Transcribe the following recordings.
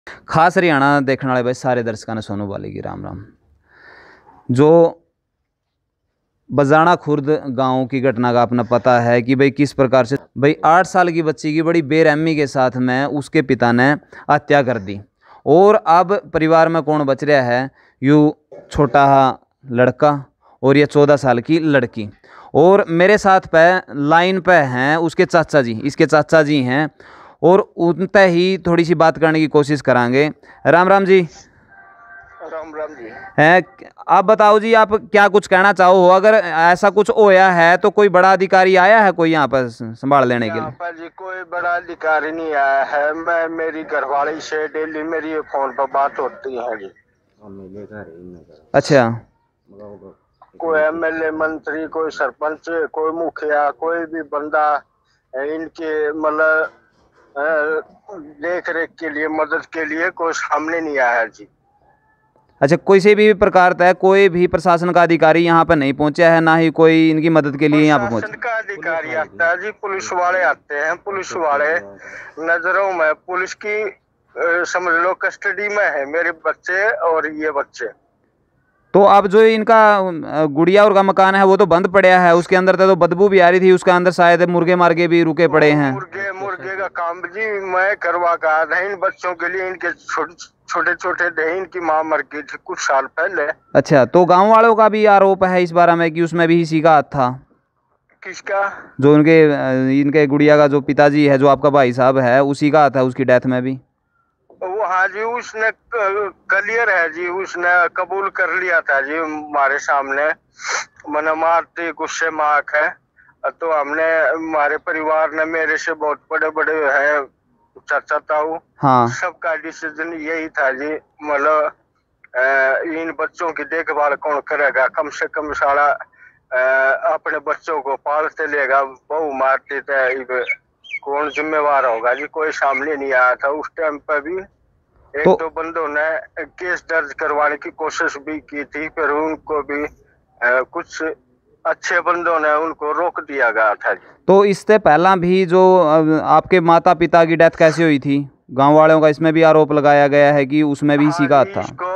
खास हरियाणा देखने वाले भाई सारे दर्शकों ने सोनू बाली की राम राम। जो बजाना खुर्द गांव की घटना का अपना पता है कि भाई किस प्रकार से भाई 8 साल की बच्ची की बड़ी बेरहमी के साथ में उसके पिता ने हत्या कर दी। और अब परिवार में कौन बच रहा है? यू छोटा लड़का और ये 14 साल की लड़की। और मेरे साथ पे लाइन पे हैं उसके चाचा जी, इसके चाचा जी हैं, और उनसे ही थोड़ी सी बात करने की कोशिश करांगे। राम राम जी। राम राम जी। है, आप बताओ जी, आप क्या कुछ कहना चाहो? अगर ऐसा कुछ होया है तो कोई बड़ा अधिकारी आया है कोई यहाँ पर संभाल लेने के लिए? यहाँ पर जी कोई बड़ा अधिकारी नहीं आया है। मैं मेरी घरवाली से डेली मेरी फोन पर बात होती है जी। अच्छा। कोई एमएलए, मंत्री, कोई सरपंच, कोई मुखिया, कोई भी बंदा इनके मतलब देख रेख के लिए, मदद के लिए कोई सामने नहीं आया है जी। अच्छा, कोई से भी प्रकार का कोई भी प्रशासन का अधिकारी यहाँ पर नहीं पहुंचा है, ना ही कोई इनकी मदद के लिए यहाँ पर प्रशासन पहुंचा? का अधिकारी आता है जी, पुलिस वाले आते हैं। पुलिस वाले नजरों में पुलिस की समझ लो कस्टडी में है मेरे बच्चे और ये बच्चे। तो अब जो इनका गुड़िया और का मकान है वो तो बंद पड़ा है, उसके अंदर तो बदबू भी आ रही थी, उसके अंदर शायद मुर्गे मार्गे भी रुके पड़े हैं। मुर्गे का काम जी मैं करवा कर रहा इन बच्चों के लिए। इनके छोटे छोटे थे, इनकी माँ मर गई थी कुछ साल पहले। अच्छा, तो गांव वालों का भी आरोप है इस बारे में कि उसमें भी इसी का हाथ था? किसका? जो इनके गुड़िया का जो पिताजी है, जो आपका भाई साहब है, उसी का हाथ है उसकी डेथ में भी? वो हाँ जी, उसने क्लियर है जी, उसने कबूल कर लिया था जी हमारे सामने। मन मारती गुस्से माक है। तो हमने हमारे परिवार ने मेरे से बहुत बड़े बड़े है चाचा ताऊ, हाँ, सबका डिसीजन यही था जी। मतलब इन बच्चों की देखभाल कौन करेगा? कम से कम सारा अपने बच्चों को पालते लेगा, बहू मारती थे, कौन जिम्मेवार होगा जी? कोई सामने नहीं आया था उस टाइम पर भी। एक तो बंदों ने केस दर्ज करवाने की कोशिश भी की थी, फिर उनको भी कुछ अच्छे बंदों ने उनको रोक दिया गया था। तो इससे पहला भी जो आपके माता पिता की डेथ कैसे हुई थी, गांव वालों का इसमें भी आरोप लगाया गया है कि उसमें भी इसी का हाथ था? इसको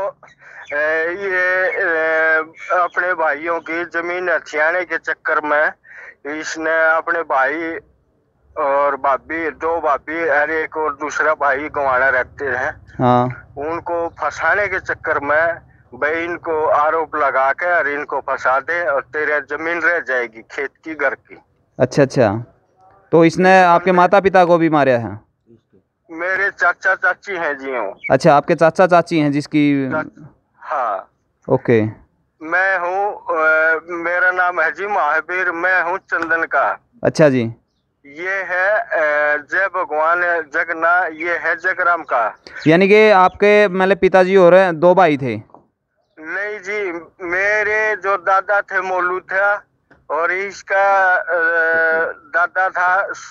ये अपने भाइयों की जमीन हथियाने के चक्कर में इसने अपने भाई और भाभी, दो भाभी और एक और दूसरा भाई गंवाना रखते हैं। हाँ, उनको फंसाने के चक्कर में भाई इनको आरोप लगा के और इनको फंसा दे और तेरे जमीन रह जाएगी खेत की, घर की। अच्छा अच्छा, तो इसने आपके माता पिता को भी मारा है? मेरे चाचा चाची हैं जी। हूँ। अच्छा, आपके चाचा चाची हैं जिसकी? हाँ। ओके। मैं हूँ, मेरा नाम है जी महावीर, मैं हूँ चंदन का। अच्छा जी। ये है जय भगवान जगना, ये है जगराम का। यानी कि आपके मतलब पिताजी और दो भाई थे? नहीं जी, मेरे जो दादा थे मोलू था और इसका दादा था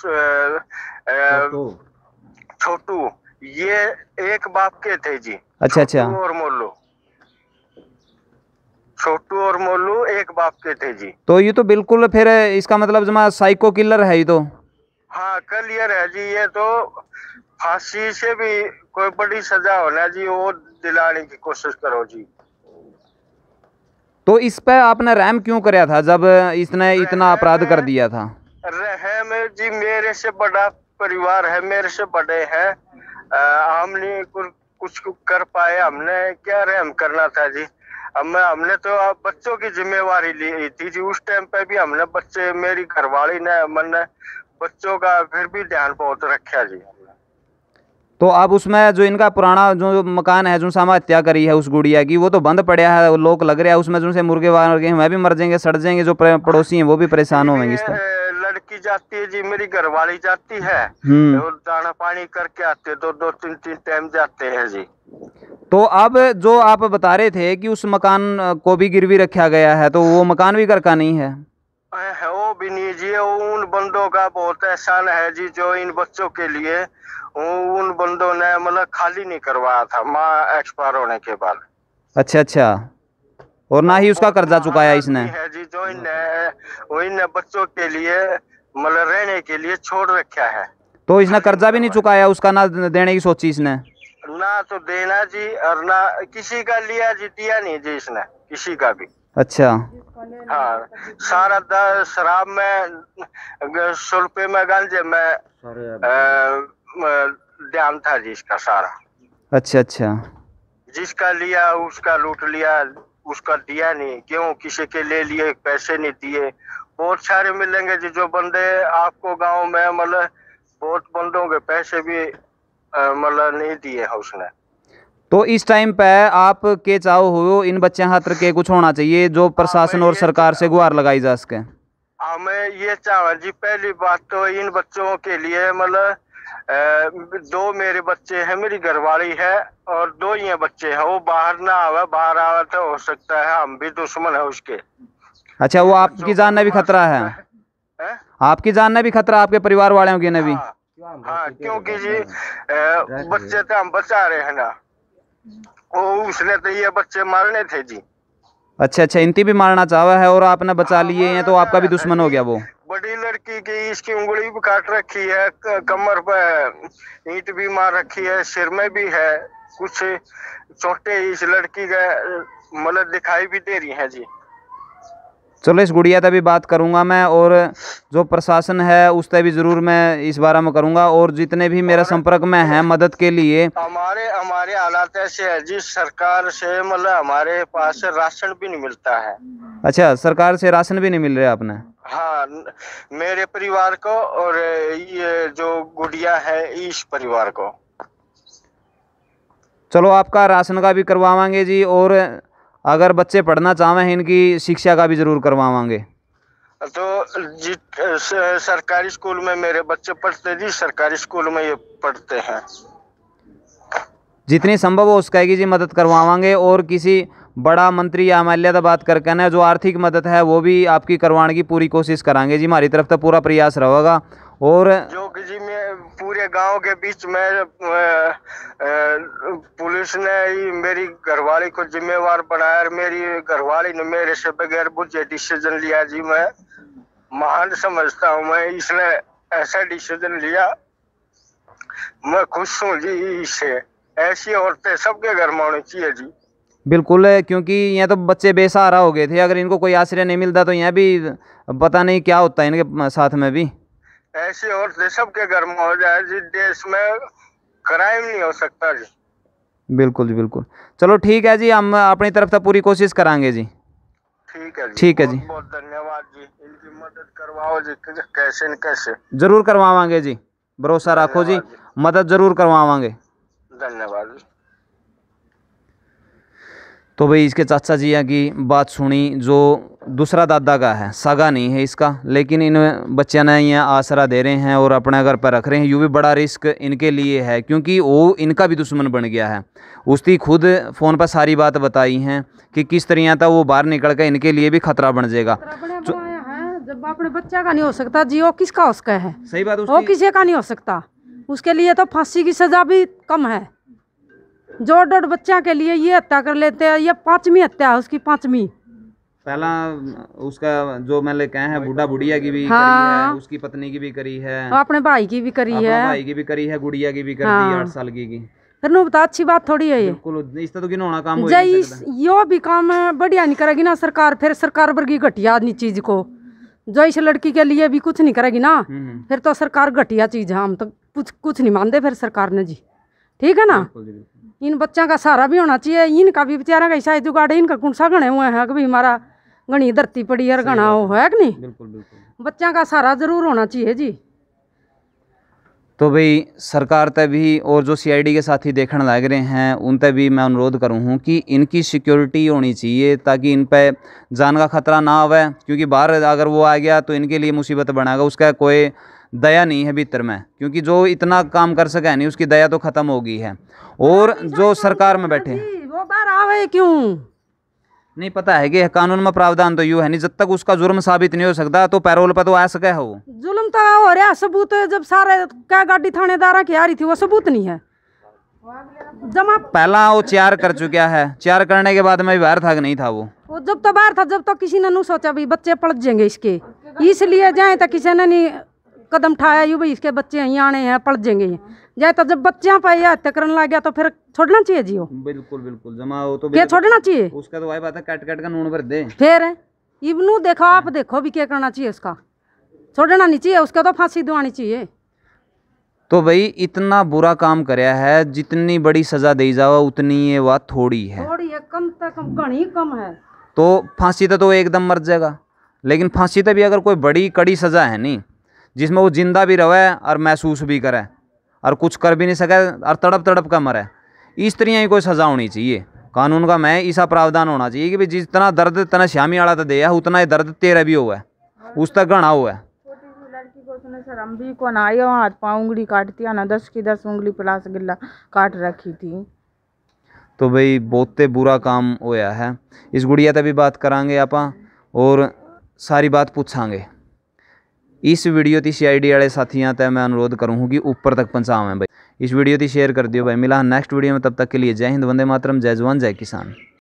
छोटू। ये एक बाप के थे जी। अच्छा अच्छा। और मोलू, छोटू और मोलू एक बाप के थे जी। तो ये तो बिल्कुल फिर इसका मतलब जमा साइको किलर है ये तो? हाँ क्लियर है जी। ये तो फांसी से भी कोई बड़ी सजा होना जी, वो दिलाने की कोशिश करो जी। तो इस पे आपने रहम क्यों कराया था जब इसने इतना अपराध कर दिया था? रहम जी, मेरे से बड़ा परिवार है, मेरे से बड़े हैं, हमने कुछ कर पाए, हमने क्या रहम करना था जी? हमने तो बच्चों की जिम्मेवारी ली थी जी। उस टाइम पे भी हमने बच्चे, मेरी घरवाली ने मैंने बच्चों का फिर भी ध्यान बहुत रखा जी। तो अब उसमें जो इनका पुराना जो मकान है, जो सामा हत्या करी है उस गुड़िया की, वो तो बंद पड़ा है, लोग लग रहा है उसमें जो से मुर्गे वार्गे हैं वह भी मर जाएंगे, सड़ जाएंगे, जो पड़ोसी हैं वो भी परेशान होंगे इससे। लड़की जाती है जी, मेरी घरवाली जाती है, और दाना पानी करके आते, दो दो तीन तीन टाइम जाते हैं जी। तो अब जो आप बता रहे थे कि उस मकान को भी गिरवी रखा गया है, तो वो मकान भी घर का नहीं है? वो भी नहीं जी, उन बंदों का बहुत एहसान है जी, जो इन बच्चों के लिए उन बंदों ने मतलब खाली नहीं करवाया था माँ एक्सपायर होने के बाद। अच्छा अच्छा, और ना ही उसका कर्जा चुकाया इसने? है जी, जो इन बच्चों के लिए मतलब रहने के लिए छोड़ रखा है। तो इसने कर्जा भी नहीं चुकाया उसका, ना देने की सोची इसने? ना तो देना जी, और ना किसी का लिया जी, दिया नहीं जी इसने किसी का भी। अच्छा हाँ, सारा शराब में, 100 रुपये में, गांजे में ध्यान था जी इसका सारा। अच्छा अच्छा। जिसका लिया उसका लूट लिया, उसका दिया नहीं। क्यों? किसी के ले लिए, पैसे नहीं दिए। बहुत सारे मिलेंगे जी जो बंदे आपको गांव में, मतलब बहुत बंदों के पैसे भी मतलब नहीं दिए है उसने। तो इस टाइम पे आप के चाहो हो इन बच्चे खातर के कुछ होना चाहिए जो प्रशासन और सरकार से गुहार लगाई जा सके? मैं ये चाहूँ जी, पहली बात तो इन बच्चों के लिए, मतलब 2 मेरे बच्चे हैं, मेरी घरवाली है, और 2 ही बच्चे हैं। वो बाहर ना आवे, बाहर आवे तो हो सकता है हम भी दुश्मन है उसके। अच्छा, वो आपकी जान में भी खतरा है? आपकी जान में भी खतरा, आपके परिवार वालों की ने भी? हाँ, क्योंकि जी बच्चे तो हम बचा रहे हैं ना, वो उसने तो ये बच्चे मारने थे जी। अच्छा अच्छा, इनती भी मारना चाहा है और आपने बचा लिए हैं, तो आपका भी दुश्मन हो गया वो? बड़ी लड़की की इसकी उंगली भी काट रखी है, कमर पे ईंट भी मार रखी है, सिर में भी है कुछ चोटें इस लड़की का, मतलब दिखाई भी दे रही है जी। चलो, इस गुड़िया से भी बात करूंगा मैं, और जो प्रशासन है उससे भी जरूर मैं इस बारे में करूंगा, और जितने भी मेरे संपर्क में हैं मदद के लिए। हमारे हालात ऐसे है जी, सरकार से मतलब हमारे पास राशन भी नहीं मिलता है। अच्छा, सरकार से राशन भी नहीं मिल रहा आपने? हाँ, मेरे परिवार को, और ये जो गुड़िया है इस परिवार को। चलो, आपका राशन का भी करवावांगे जी, और अगर बच्चे पढ़ना चाहें इनकी शिक्षा का भी जरूर करवावांगे। तो जी सरकारी स्कूल में मेरे बच्चे पढ़ते जी, सरकारी स्कूल में ये पढ़ते हैं। जितनी संभव हो उसकी जी मदद करवावांगे, और किसी बड़ा मंत्री या एमएलए से बात करके ना जो आर्थिक मदद है वो भी आपकी करवाने की पूरी कोशिश करांगे जी। हमारी तरफ तो पूरा प्रयास रहेगा। और जो कि जी मैं पूरे गांव के बीच में पुलिस ने मेरी घरवाली को जिम्मेवार बनाया, और मेरी घरवाली ने मेरे से बगैर बुझे डिसीजन लिया जी। मैं महान समझता हूँ मैं, इसने ऐसा डिसीजन लिया, मैं खुश हूँ जी इससे। ऐसी औरतें सबके घर में होनी चाहिए जी। बिल्कुल, क्योंकि यहाँ तो बच्चे बेसहारा हो गए थे, अगर इनको कोई आश्रय नहीं मिलता तो यहाँ भी पता नहीं क्या होता है इनके साथ में भी। ऐसी औरतें सबके घर में हो जाए जी, देश में क्राइम नहीं हो सकता जी। बिल्कुल जी, बिल्कुल। चलो ठीक है जी, हम अपनी तरफ से पूरी कोशिश करांगे जी। ठीक है जी, ठीक है जी, बहुत धन्यवाद जी। इनकी मदद करवाओ जी, कैसे न कैसे जरूर करवावांगे जी, भरोसा रखो जी, मदद जरूर करवावांगे। धन्यवाद। तो भाई इसके चाचा जी की बात सुनी, जो दूसरा दादा का है, सगा नहीं है इसका, लेकिन इन बच्चों ने यहाँ आसरा दे रहे हैं और अपने घर पर रख रहे हैं। यूँ भी बड़ा रिस्क इनके लिए है, क्योंकि वो इनका भी दुश्मन बन गया है। उसकी खुद फ़ोन पर सारी बात बताई हैं कि किस तरह था वो बाहर निकल कर इनके लिए भी खतरा बन जाएगा। जब अपने बच्चा का नहीं हो सकता जी, वो किसका हो सकता है? सही बात, वो किसी का नहीं हो सकता। उसके लिए तो फांसी की सजा भी कम है। जो डोड बच्चा के लिए ये हत्या कर लेते हैं, ये 5वीं हत्या है उसकी, 5वीं। पहला उसका जो मैंने कहा है, बूढ़ा बुढ़िया की भी हाँ, करी है, उसकी पत्नी की भी करी है, अपने भाई की भी करी है, भाई की भी करी है, गुड़िया की भी करी हाँ। है 8 साल की। फिर नो बता, अच्छी बात थोड़ी है ये। बिल्कुल, इस तो गिनौना काम हो ही यो भी काम बढ़िया नहीं करेगी ना सरकार, फिर सरकार वर्गी घटिया चीज को, जो इस लड़की के लिए भी कुछ नहीं करेगी ना, फिर तो सरकार घटिया चीज है। हम तो कुछ नहीं मानते फिर सरकार ने जी, ठीक है ना। इन बच्चों का सहारा भी होना चाहिए, इनका भी बेचारा का ऐसा जुगाड़े, इनका कौन सा गणे हुए हैं कि हमारा घनी धरती पड़ी है, घना हो है कि नहीं। बिल्कुल बिल्कुल, बच्चों का सहारा जरूर होना चाहिए जी। तो भाई सरकार तक भी और जो सीआईडी के साथी देखने लग रहे हैं उन तक भी मैं अनुरोध करूँ हूँ कि इनकी सिक्योरिटी होनी चाहिए, ताकि इन पे जान का खतरा ना आवे, क्योंकि बाहर अगर वो आ गया तो इनके लिए मुसीबत बनाएगा। उसका कोई दया नहीं है भीतर में, क्योंकि जो इतना काम कर सके नहीं उसकी दया तो ख़त्म हो गई है। और जो सरकार में बैठे वो बाहर आवे क्यों नहीं पता है कि कानून में प्रावधान तो यूँ है नहीं, जब तक उसका जुर्म साबित नहीं हो सकता तो पैरोल पर तो आ सके हो। जुल्म तो हो रहा, सबूत जब सारे क्या गाड़ी थानेदार की आ रही थी वो सबूत नहीं है। जमा पहला वो 4 कर चुका है, 4 करने के बाद में बाहर था कि नहीं था वो जब तो बाहर था, जब तो किसी ने नहीं सोचा भाई बच्चे पलट जाएंगे इसके, इसलिए जाए तो किसी ने नहीं कदम उठाया यूँ भाई इसके बच्चे यहीं आने हैं पलट जाएंगे। या तो जब बच्चियां पाई हत्या करने लग गया तो फिर छोड़ना चाहिए जियो। बिल्कुल बिल्कुल जमा हो तो क्या छोड़ना चाहिए? उसका तो वही बात है, कट कट का नून भर दे। फिर इबनू देखो, आप देखो भी क्या करना चाहिए उसका, छोड़ना नहीं चाहिए उसका, तो फांसी दवानी चाहिए। तो भाई इतना बुरा काम करया है, जितनी बड़ी सजा दी जावा उतनी ये बात थोड़ी है, थोड़ी है, कम से कम घनी कम है। तो फांसी तो एकदम मर जाएगा, लेकिन फांसी तो भी अगर कोई बड़ी कड़ी सजा है नहीं, जिसमें वो जिंदा भी रहे और महसूस भी करे और कुछ कर भी नहीं सके और तड़प तड़प का मरे, इस तरह ही कोई सजा होनी चाहिए कानून का। मैं ऐसा प्रावधान होना चाहिए कि भाई जितना दर्द तना श्यामी आड़ा तो दे उतना ही दर्द तेरा भी हुआ है, उस तक घना हुआ है। लड़की को उसने शर्म भी को ना आयो, हाथ पाँव उंगली काटती ना 10 की 10 उंगली प्लास गिल्ला काट रखी थी। तो भाई बहुते बुरा काम होया है। इस गुड़िया तक भी बात करांगे आपा और सारी बात पूछांगे। इस वीडियो ती CID वाले साथियां तक मैं अनुरोध करूँ कि ऊपर तक पहुँचावें भाई, इस वीडियो ती शेयर कर दियो भाई। मिला नेक्स्ट वीडियो में, तब तक के लिए जय हिंद, वंदे मातरम, जय जवान जय किसान।